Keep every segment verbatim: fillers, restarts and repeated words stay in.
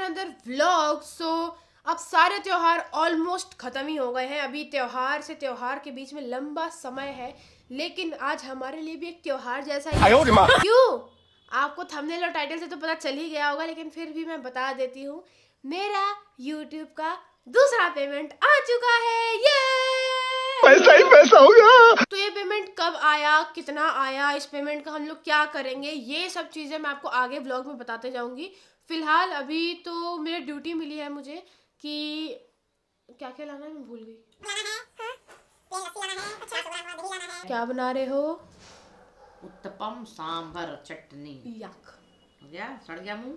Another vlog. सो अब सारे त्योहार ऑलमोस्ट खत्म ही हो गए हैं। अभी त्योहार से त्योहार के बीच में लंबा समय है, लेकिन आज हमारे लिए भी एक त्योहार जैसा ही है। क्यों? आपको थंबनेल और टाइटल से तो पता चल ही गया होगा, लेकिन फिर भी मैं बता देती हूँ, मेरा यूट्यूब का दूसरा पेमेंट आ चुका है। ये पैसा ही पैसा हो गया। तो ये पेमेंट कब आया, कितना आया, इस पेमेंट का हम लोग क्या करेंगे, ये सब चीजें मैं आपको आगे ब्लॉग में बताते जाऊंगी। फिलहाल अभी तो मेरी ड्यूटी मिली है मुझे कि क्या क्या लाना है, मैं भूल गई। क्या बना रहे हो? उत्तपम सांभर चटनी। यक, हो गया? सड़ गया मुंह।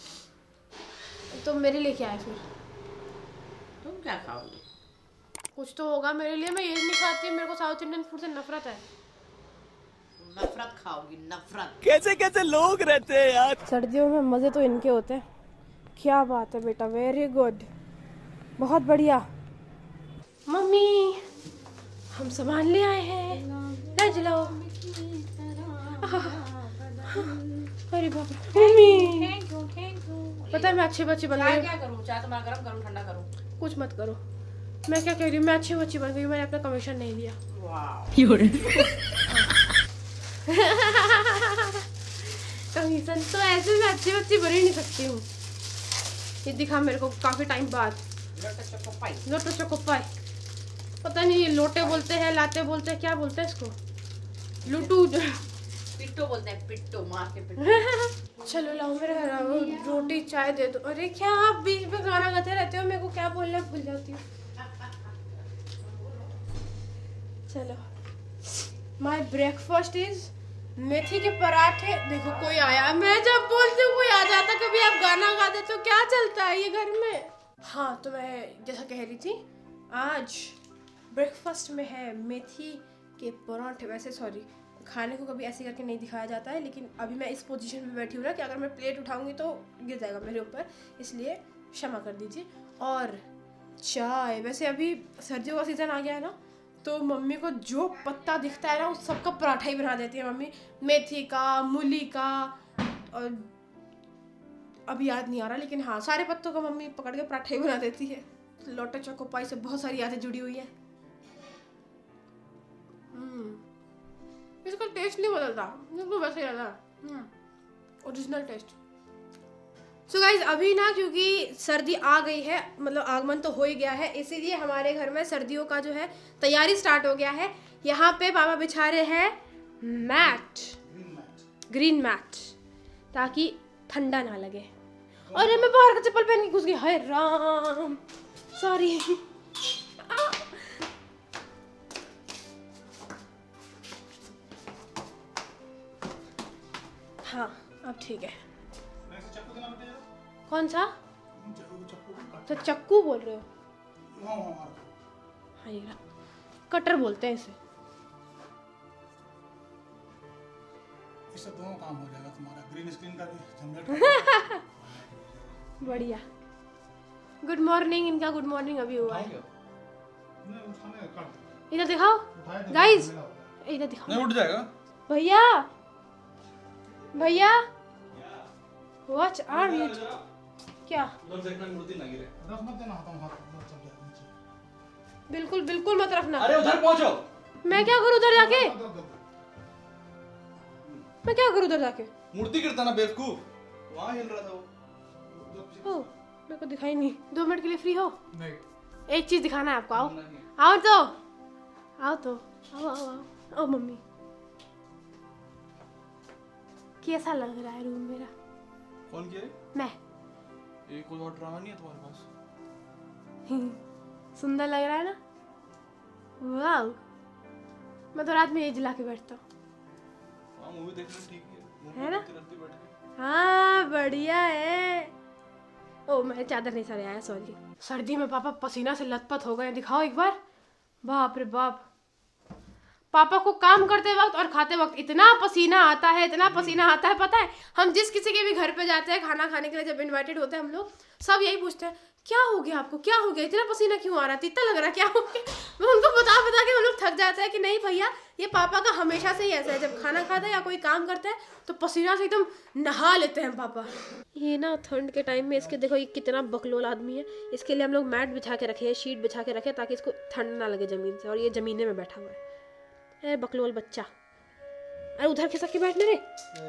तो मेरे लिए क्या है फिर? तुम क्या खाओगे? कुछ तो होगा मेरे लिए। मैं ये नहीं खाती, मेरे को साउथ इंडियन फूड से नफरत है। तुम नफरत खाओगी, नफरत। कैसे कैसे लोग रहते हैं यार। सर्दियों में मजे तो इनके होते हैं। क्या बात है बेटा, वेरी गुड, बहुत बढ़िया। मम्मी, हम सामान ले आए हैं, ले चलाओ। अरे बाप रे mummy, thank you, thank you. पता है मैं अच्छी बच्ची बन गई। क्या करूं? चाय तुम्हारा गरम करूं, ठंडा करूं? कुछ मत करो। मैं क्या कह रही हूँ, मैं अच्छी बच्ची बन गई, मैंने अपना कमीशन नहीं लिया। वाह। कमीशन तो ऐसे मैं अच्छी बच्ची बन ही नहीं सकती हूँ। ये दिखा मेरे को काफी टाइम बाद। लोटो चोको पाई। लोटो चोको पाई, पता नहीं ये लोटे बोलते हैं, लाते बोलते हैं, क्या बोलते हैं इसको? लूटू पिट्टो बोलते हैं, पिट्टो, मार के पिट्टो। चलो लाओ मेरे घर आओ, रोटी चाय दे दो। अरे क्या आप बीच में गाना गाते रहते हो, मेरे को क्या बोलना भूल जाती हूँ। चलो, माय ब्रेकफास्ट इज मेथी के पराठे। देखो कोई आया, मैं जब बोलती हूँ कोई आ जाता, कभी आप गाना गा देते हो, क्या चलता है ये घर में। हाँ, तो मैं जैसा कह रही थी, आज ब्रेकफास्ट में है मेथी के पराठे। वैसे सॉरी, खाने को कभी ऐसे करके नहीं दिखाया जाता है, लेकिन अभी मैं इस पोजीशन पे बैठी हूँ ना कि अगर मैं प्लेट उठाऊंगी तो गिर जाएगा मेरे ऊपर, इसलिए क्षमा कर दीजिए। और चाय, वैसे अभी सर्दियों का सीज़न आ गया है ना, तो मम्मी को जो पत्ता दिखता है ना उस सबका पराठा ही बना देती है मम्मी। मेथी का, मूली का, और अभी याद नहीं आ रहा, लेकिन हाँ सारे पत्तों का मम्मी पकड़ के पराठा ही बना देती है। लोटो चोको पाई से बहुत सारी यादें जुड़ी हुई है। इसका टेस्ट नहीं बदलता, बिल्कुल वैसे ही रहता है, ओरिजिनल टेस्ट। सो गाइज, अभी ना क्योंकि सर्दी आ गई है, मतलब आगमन तो हो ही गया है, इसीलिए हमारे घर में सर्दियों का जो है तैयारी स्टार्ट हो गया है। यहाँ पे पापा बिछा रहे हैं मैट, ग्रीन मैट, ताकि ठंडा ना लगे। अरे मैं बाहर का चप्पल पहन के घुस गई, हाय राम, सॉरी। हाँ अब ठीक है। कौन सा? तो चक्कू बोल रहे हो? हाँ ये कटर बोलते हैं इसे। इससे दोनों काम हो जाएगा तुम्हारा, ग्रीन स्क्रीन का भी झंझट। बढ़िया। गुड मॉर्निंग, इनका गुड मॉर्निंग अभी हुआ है। इधर दिखाओ गाइस, इधर दिखाओ। नहीं उठ जाएगा भैया, भैया वॉच आर यू? क्या? बिल्कुल बिल्कुल मत रखना। अरे उधर पहुंचो। मैं क्या करूं उधर जाके? मैं क्या करूं उधर जाके? मूर्ति गिरता ना बेवकूफ, वहां हिल रहा था वो। ओ, मेरे को दिखाई नहीं। दो मिनट के लिए फ्री हो? नहीं। एक चीज दिखाना है आपको, आओ आओ तो आओ तो आओ आओ आओ, आओ मम्मी। कैसा लग रहा है रूम मेरा? कौन किया? मैं। ये कोई और ड्रामा नहीं है तुम्हारे पास? सुंदर लग रहा है ना? वाह, मैं तो रात में ये जला के बैठता हूँ। हाँ, मूवी देखना ठीक है, है ना? बैठ के। हाँ बढ़िया है। ओ मैं चादर नहीं सर आया, सॉरी। सर्दी में पापा पसीना से लथपथ हो गए, दिखाओ एक बार। बाप रे बाप, पापा को काम करते वक्त और खाते वक्त इतना पसीना आता है, इतना पसीना आता है, पता है हम जिस किसी के भी घर पे जाते हैं खाना खाने के लिए, जब इनवाइटेड होते हैं हम लोग, सब यही पूछते हैं क्या हो गया आपको, क्या हो गया, इतना पसीना क्यों आ रहा है, इतना लग रहा है, क्या हो गया। मैं उनको बता बता के हम लोग थक जाते हैं कि नहीं भैया ये पापा का हमेशा से ही ऐसा है, जब खाना खाता है या कोई काम करता है तो पसीना से एकदम नहा लेते हैं पापा। ये ना ठंड के टाइम में इसके देखो ये कितना बकलोल आदमी है, इसके लिए हम लोग मैट बिछा के रखे हैं, शीट बिछा के रखे ताकि इसको ठंड ना लगे जमीन से, और ये जमीने में बैठा हुआ है बकलोल बच्चा। अरे उधर खिसक के बैठने रे,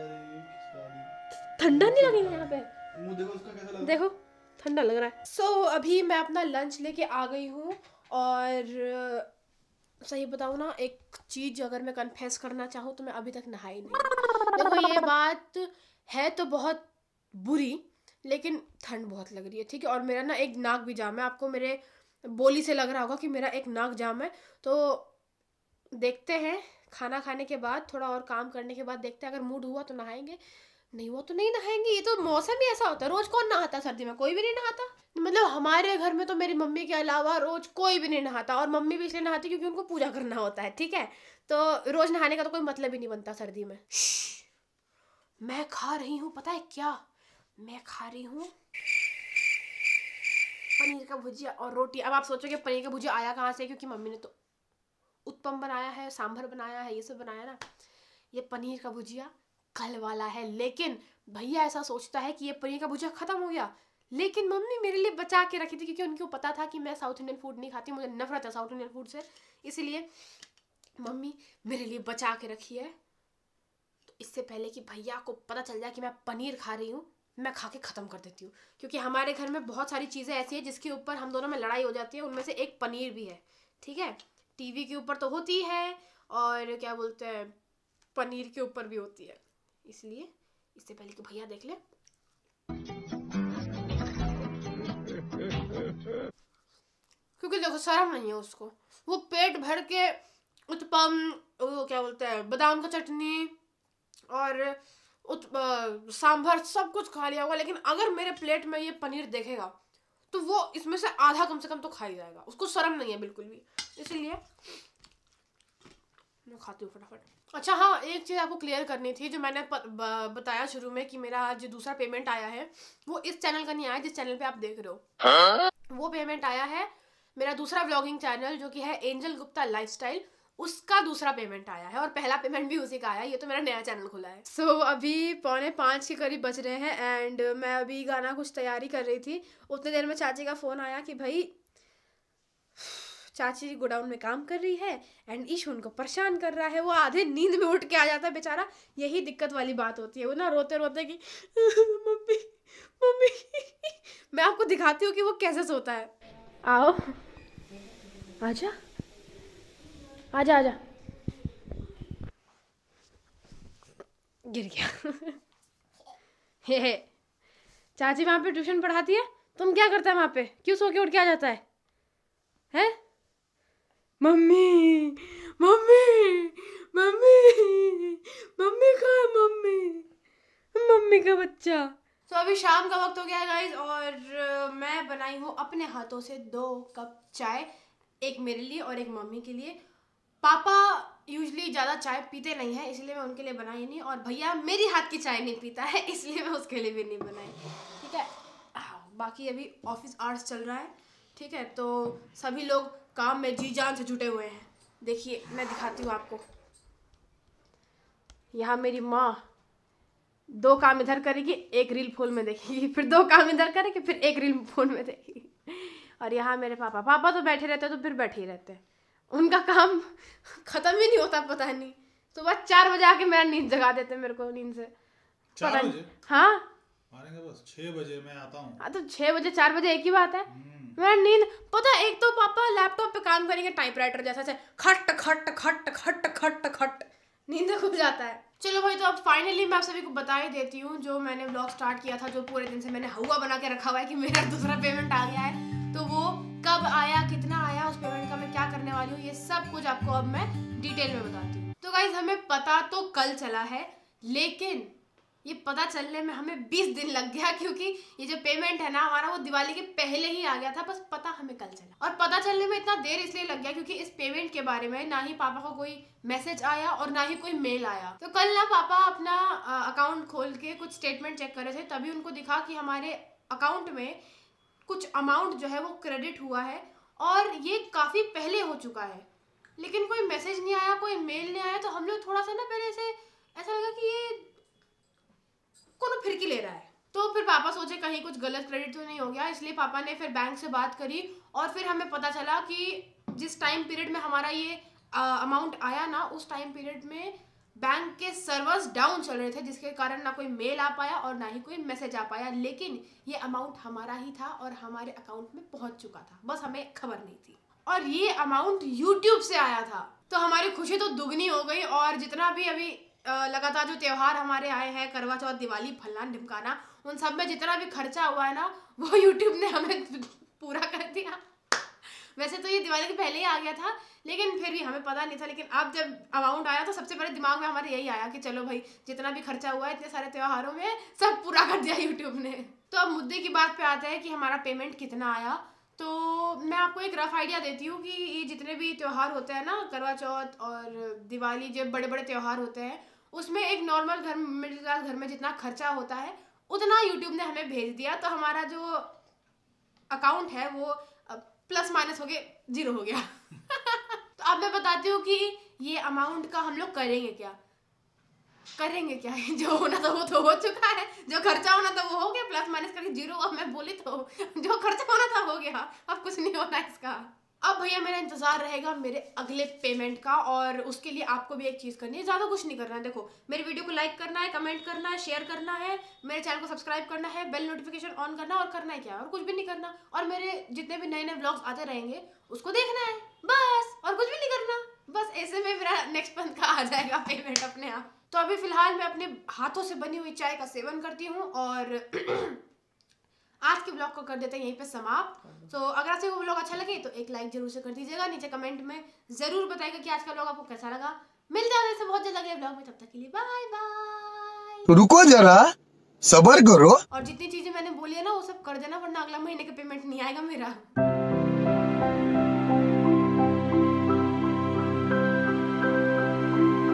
ठंडा नहीं लगेगा यहाँ पे, देखो उसका कैसा लग देखो ठंडा लग रहा है। सो so, अभी मैं अपना लंच लेके आ गई हूँ, और सही बताऊँ ना एक चीज़ अगर मैं कन्फेस करना चाहूँ तो मैं अभी तक नहाई नहीं। देखो ये बात है तो बहुत बुरी, लेकिन ठंड बहुत लग रही है, ठीक है। और मेरा ना एक नाक भी जाम है, आपको मेरे बोली से लग रहा होगा कि मेरा एक नाक जाम है। तो देखते हैं खाना खाने के बाद, थोड़ा और काम करने के बाद देखते हैं, अगर मूड हुआ तो नहाएंगे, नहीं हुआ तो नहीं नहाएंगे। ये तो मौसम ही ऐसा होता है, रोज कौन नहाता सर्दी में, कोई भी नहीं नहाता। मतलब हमारे घर में तो मेरी मम्मी के अलावा रोज कोई भी नहीं नहाता, और मम्मी भी इसलिए नहाती क्योंकि उनको पूजा करना होता है, ठीक है। तो रोज नहाने का तो कोई मतलब ही नहीं बनता सर्दी में। मैं खा रही हूँ, पता है क्या मैं खा रही हूँ, पनीर का भुजिया और रोटी। अब आप सोचोगे पनीर का भुजिया आया कहाँ से, क्योंकि मम्मी ने तो उत्पम बनाया है, सांभर बनाया है, ये सब बनाया ना। ये पनीर का भुजिया कल वाला है, लेकिन भैया ऐसा सोचता है कि ये पनीर का भुजिया खत्म हो गया, लेकिन मम्मी मेरे लिए बचा के रखी थी, क्योंकि उनको पता था कि मैं साउथ इंडियन फूड नहीं खाती, मुझे नफरत है साउथ इंडियन फूड से, इसलिए मम्मी मेरे लिए बचा के रखी है। तो इससे पहले कि भैया को पता चल जाए कि मैं पनीर खा रही हूँ, मैं खा के ख़त्म कर देती हूँ, क्योंकि हमारे घर में बहुत सारी चीज़ें ऐसी है जिसके ऊपर हम दोनों में लड़ाई हो जाती है, उनमें से एक पनीर भी है, ठीक है। टीवी के ऊपर तो होती है, और क्या बोलते हैं पनीर के ऊपर भी होती है, इसलिए इससे पहले कि भैया देख ले, क्योंकि देखो शर्म नहीं है उसको, वो पेट भर के उत्पम, वो क्या बोलते हैं बादाम का चटनी और उत सांभर सब कुछ खा लिया होगा, लेकिन अगर मेरे प्लेट में ये पनीर देखेगा तो वो इसमें से आधा कम से कम तो खा ही जाएगा, उसको शर्म नहीं है बिल्कुल भी, इसलिए मैं खाती हूँ फटाफट। अच्छा हाँ, एक चीज़ आपको क्लियर करनी थी, जो मैंने प, ब, बताया शुरू में कि मेरा जो दूसरा पेमेंट आया है वो इस चैनल का नहीं आया जिस चैनल पे आप देख रहे हो, हाँ? वो पेमेंट आया है मेरा दूसरा व्लॉगिंग चैनल जो कि है एंजल गुप्ता लाइफस्टाइल, उसका दूसरा पेमेंट आया है, और पहला पेमेंट भी उसी का आया है। ये तो मेरा नया चैनल खुला है। सो so, अभी पौने पाँच के करीब बज रहे हैं, एंड मैं अभी गाना कुछ तैयारी कर रही थी, उतने देर में चाची का फ़ोन आया कि भाई चाची गोडाउन में काम कर रही है एंड ईशु उनको परेशान कर रहा है, वो आधे नींद में उठ के आ जाता है बेचारा। यही दिक्कत वाली बात होती है, वो ना रोते रोते कि मम्मी मम्मी मैं आपको दिखाती हूँ कि वो कैसे सोता है। आओ आजा आजा आजा, गिर गया हे हे। चाची वहाँ पे ट्यूशन पढ़ाती है, तुम क्या करता है वहाँ पे, क्यों सो के उठ के आ जाता है हैं? मम्मी मम्मी मम्मी मम्मी कहाँ है, मम्मी मम्मी का बच्चा। तो अभी शाम का वक्त हो गया है गाइज, और मैं बनाई हूँ अपने हाथों से दो कप चाय, एक मेरे लिए और एक मम्मी के लिए। पापा यूजुअली ज़्यादा चाय पीते नहीं है, इसलिए मैं उनके लिए बनाई नहीं, और भैया मेरी हाथ की चाय नहीं पीता है, इसलिए मैं उसके लिए भी नहीं बनाई, ठीक है। बाकी अभी ऑफिस आवर्स चल रहा है, ठीक है, तो सभी लोग काम में जी जान से जुटे हुए हैं। देखिए मैं दिखाती हूँ आपको, यहाँ मेरी माँ दो काम इधर करेगी, एक रील फोन में देखेगी, फिर दो काम इधर करेगी, फिर एक रील फोन में देखेगी, और यहाँ मेरे पापा पापा तो बैठे रहते हैं, तो फिर बैठे ही रहते हैं, उनका काम ख़त्म ही नहीं होता, पता नहीं सुबह तो चार बजे आके मेरा नींद जगा देते मेरे को नींद से, चार बजे? हाँ मारेंगे बस, छह बजे मैं आता हूँ। हाँ तो छह बजे चार बजे एक ही बात है। मेरा नींद पता है, एक तो पापा लैपटॉप पे काम करेंगे टाइपराइटर जैसा से खट खट खट खट खट खट नींद खुल जाता है। चलो भाई, तो अब फाइनली मैं आप सभी को बता ही देती हूँ जो मैंने व्लॉग स्टार्ट किया था, जो पूरे दिन से मैंने हवा बना के रखा हुआ है कि मेरा दूसरा पेमेंट आ गया है, तो वो कब आया, कितना आया, उस पेमेंट का मैं क्या करने वाली हूँ, ये सब कुछ आपको अब मैं डिटेल में बताती हूँ। तो गाइज हमें पता तो कल चला है, लेकिन ये पता चलने में हमें बीस दिन लग गया, क्योंकि ये जो पेमेंट है ना हमारा वो दिवाली के पहले ही आ गया था, बस पता हमें कल चला। और पता चलने में इतना देर इसलिए लग गया क्योंकि इस पेमेंट के बारे में ना ही पापा को कोई मैसेज आया और ना ही कोई मेल आया। तो कल ना पापा अपना अकाउंट खोल के कुछ स्टेटमेंट चेक कर रहे थे, तभी उनको दिखा कि हमारे अकाउंट में कुछ अमाउंट जो है वो क्रेडिट हुआ है और ये काफ़ी पहले हो चुका है, लेकिन कोई मैसेज नहीं आया, कोई मेल नहीं आया। तो हम लोग थोड़ा सा ना पहले से ऐसा लगा कि ये कौन फिरकी ले रहा है। तो फिर पापा सोचे कहीं कुछ गलत क्रेडिट तो नहीं हो गया, इसलिए पापा ने फिर बैंक से बात करी और फिर हमें पता चला कि जिस टाइम पीरियड में हमारा ये अमाउंट आया ना, उस टाइम पीरियड में बैंक के सर्वर्स डाउन चल रहे थे, जिसके कारण ना कोई मेल आ पाया और ना ही कोई मैसेज आ पाया। लेकिन ये अमाउंट हमारा ही था और हमारे अकाउंट में पहुंच चुका था, बस हमें खबर नहीं थी। और ये अमाउंट यूट्यूब से आया था, तो हमारी खुशी तो दुगनी हो गई। और जितना भी अभी लगातार जो त्योहार हमारे आए हैं, करवा चौथ, दिवाली, फलना ढिमकाना, उन सब में जितना भी खर्चा हुआ है ना वो यूट्यूब ने हमें पूरा कर दिया। वैसे तो ये दिवाली के पहले ही आ गया था, लेकिन फिर भी हमें पता नहीं था। लेकिन अब जब अमाउंट आया तो सबसे पहले दिमाग में हमारे यही आया कि चलो भाई जितना भी खर्चा हुआ है इतने सारे त्योहारों में सब पूरा कर दिया यूट्यूब ने। तो अब मुद्दे की बात पे आते हैं कि हमारा पेमेंट कितना आया। तो मैं आपको एक रफ आइडिया देती हूँ कि ये जितने भी त्यौहार होते हैं ना, करवा चौथ और दिवाली, जो बड़े बड़े त्यौहार होते हैं, उसमें एक नॉर्मल घर, मिडिल क्लास घर में जितना खर्चा होता है उतना यूट्यूब ने हमें भेज दिया। तो हमारा जो अकाउंट है वो प्लस माइनस हो गया, जीरो हो गया। तो अब मैं बताती हूँ कि ये अमाउंट का हम लोग करेंगे क्या करेंगे क्या है। जो होना था वो तो हो चुका है, जो खर्चा होना था वो हो गया, प्लस माइनस करके जीरो। अब मैं बोली तो जो खर्चा होना था हो गया, अब कुछ नहीं होना इसका। अब भैया मेरा इंतजार रहेगा मेरे अगले पेमेंट का, और उसके लिए आपको भी एक चीज़ करनी है, ज़्यादा कुछ नहीं करना है। देखो, मेरी वीडियो को लाइक करना है, कमेंट करना है, शेयर करना है, मेरे चैनल को सब्सक्राइब करना है, बेल नोटिफिकेशन ऑन करना है, और करना है क्या, और कुछ भी नहीं करना। और मेरे जितने भी नए नए व्लॉग्स आते रहेंगे उसको देखना है बस, और कुछ भी नहीं करना। बस ऐसे में मेरा नेक्स्ट मंथ का आ जाएगा पेमेंट अपने आप। तो अभी फिलहाल मैं अपने हाथों से बनी हुई चाय का सेवन करती हूँ और आज के ब्लॉग को कर देते हैं यहीं पे समाप्त। तो अगर आपसे वो ब्लॉग अच्छा लगे तो एक लाइक जरूर से कर दीजिएगा, नीचे कमेंट में जरूर बताइएगा कि आज का ब्लॉग आपको कैसा लगा। मिलते हैं आपसे बहुत जल्द अगले ब्लॉग में, तब तक के लिए बाय बाय। तो रुको जरा, सब्र करो। और जितनी चीजें मैंने बोली है ना वो सब कर देना, वरना अगला महीने का पेमेंट नहीं आएगा मेरा।